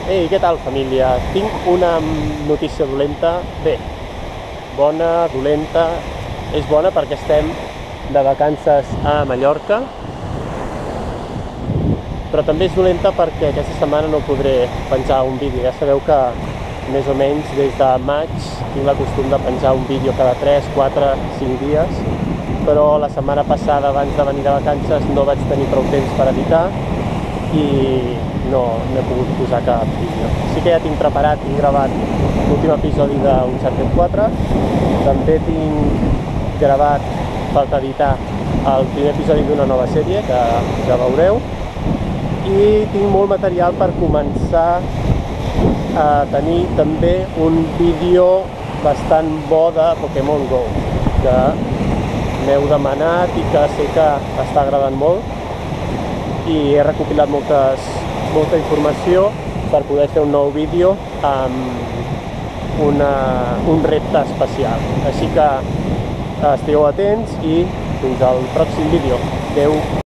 Ei, què tal, família? Tinc una notícia dolenta. Bé, bona, dolenta. És bona perquè estem de vacances a Mallorca, però també és dolenta perquè aquesta setmana no podré penjar un vídeo. Ja sabeu que més o menys des de maig tinc la costum de penjar un vídeo cada 3, 4, 5 dies, però la setmana passada, abans de venir de vacances, no vaig tenir prou temps per editar i no he pogut posar cap vídeo. Sí que ja tinc preparat, tinc gravat l'últim episodi d'Uncharted 4, també tinc gravat, falta editar, el primer episodi d'una nova sèrie que ja veureu, i tinc molt material per començar a tenir també un vídeo bastant bo de Pokémon GO, que m'heu demanat i que sé que està agradant molt, i he recopilat molta informació per poder fer un nou vídeo amb un repte especial. Així que estigueu atents i fins al pròxim vídeo. Adeu!